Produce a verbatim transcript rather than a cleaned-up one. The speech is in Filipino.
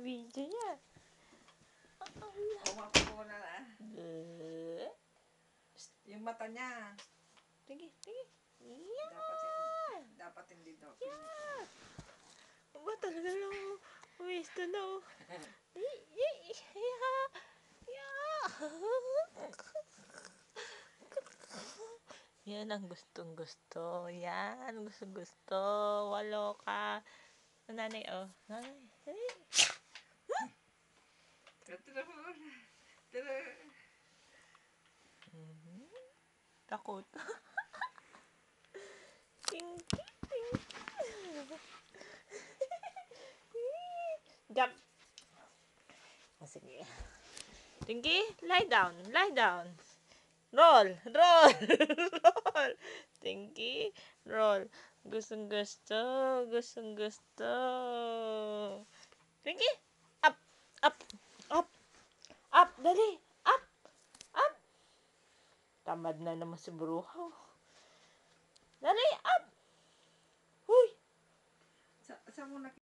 video niya. Kuha ko muna na. Uh, Yung mata niya. Tingin, tingin. Yeah! Dapat hindi, dapat hindi daw. Yeah! Aba, talaga lang. Umisto na. Oh. Yeah! Yeah! Yan ang gustong gusto. Yan, gustong gusto. Walo ka. Nanay, oh. Nanay. Tira mo. Tira. Mm-hmm. Takot. Tinky, tinky. Jump. Oh, sige. Tinky, lie down. Lie down. Roll. Roll. Roll. Tinky, roll. Gustong gusto. Gustong gusto. Tinky, up. Up. Up. Up. Dali. Up. Up. Tamad na naman si Bruhaw. Dali, up! Huy! Sa, sa muna